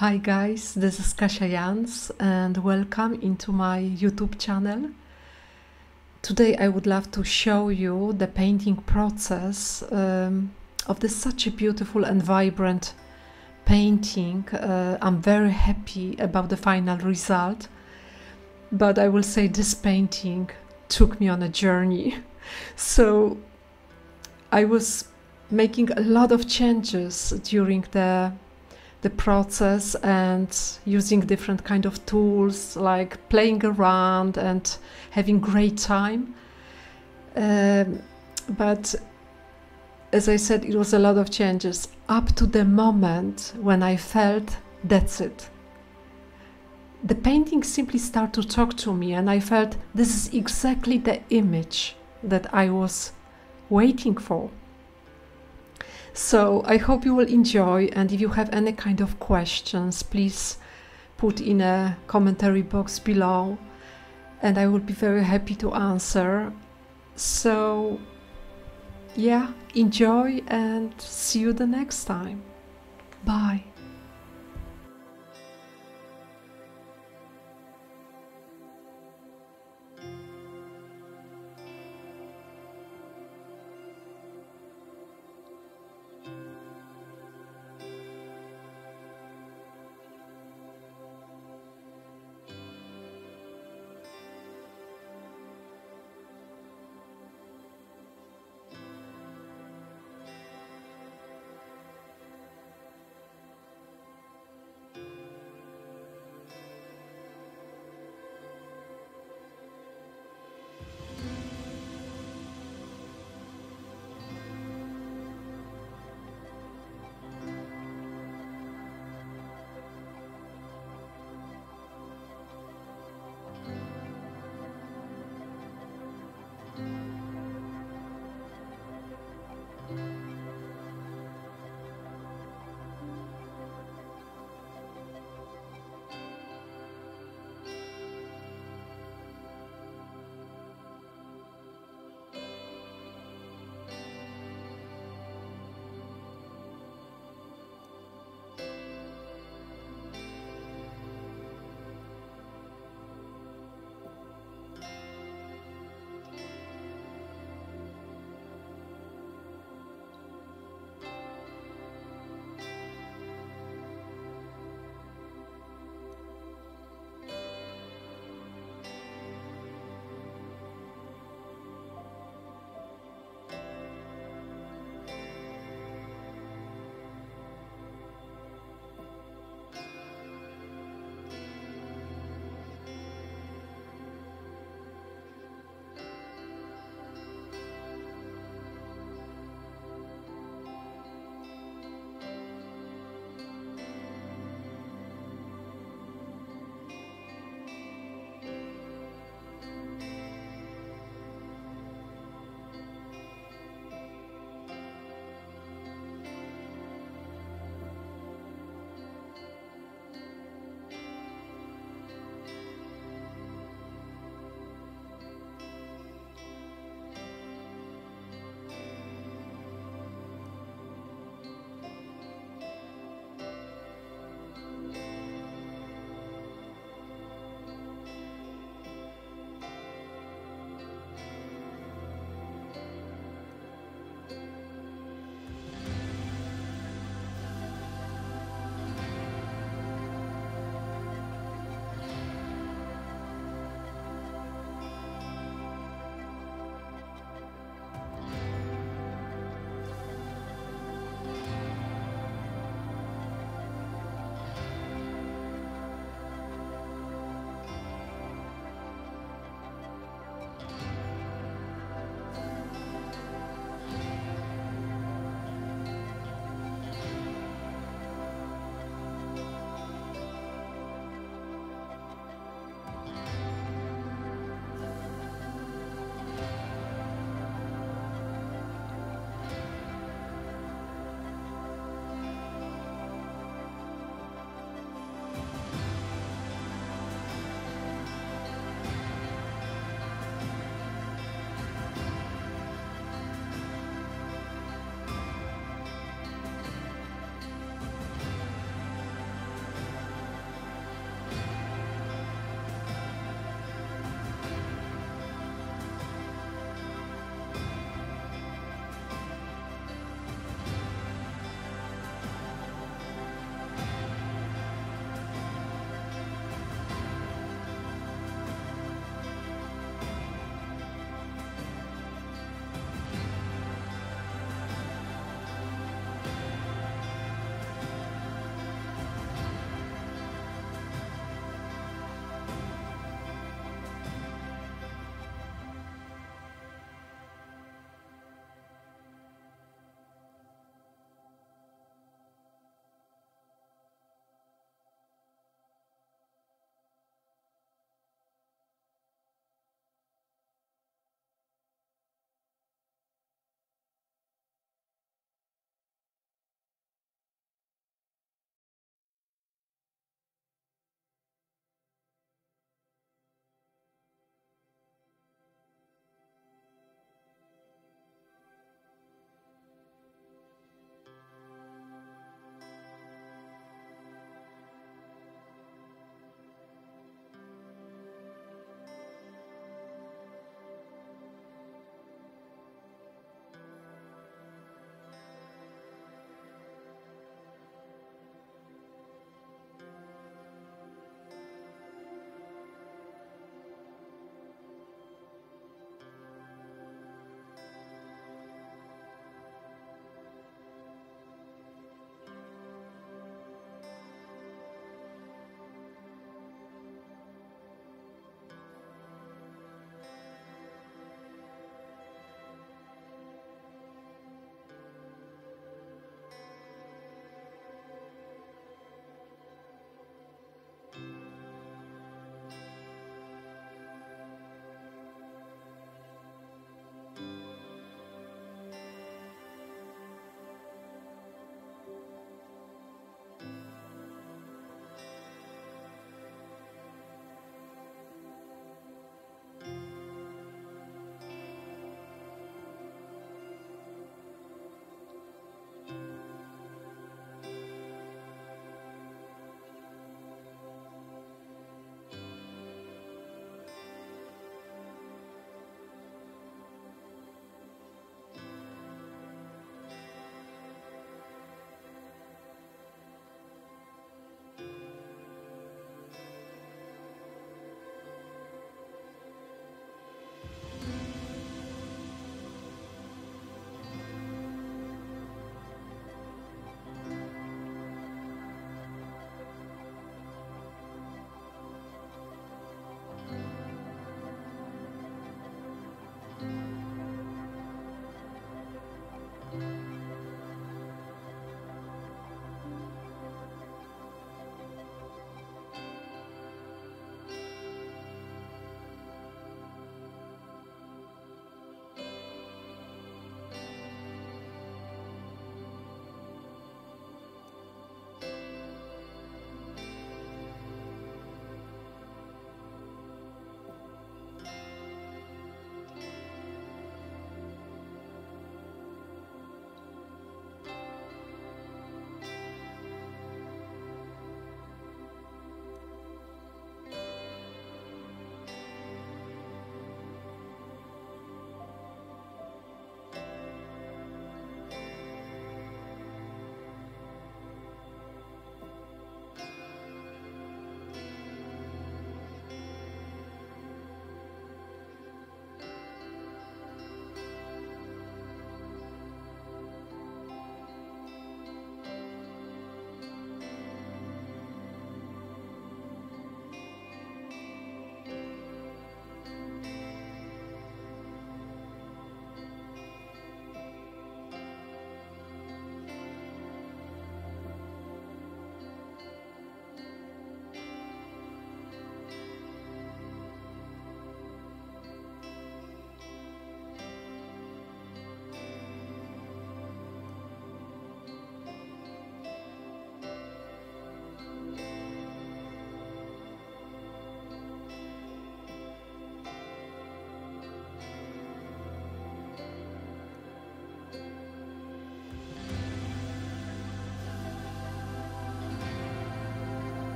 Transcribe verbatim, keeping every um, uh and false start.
Hi guys, this is Kasia Jans and welcome into my YouTube channel. Today I would love to show you the painting process um, of this such a beautiful and vibrant painting. Uh, I'm very happy about the final result, but I will say this painting took me on a journey. So I was making a lot of changes during the the process and using different kind of tools, like playing around and having great time. Um, but as I said, it was a lot of changes up to the moment when I felt that's it. The painting simply started to talk to me and I felt this is exactly the image that I was waiting for. So I hope you will enjoy, and if you have any kind of questions, please put in a commentary box below and I will be very happy to answer. So yeah, enjoy and see you the next time. Bye.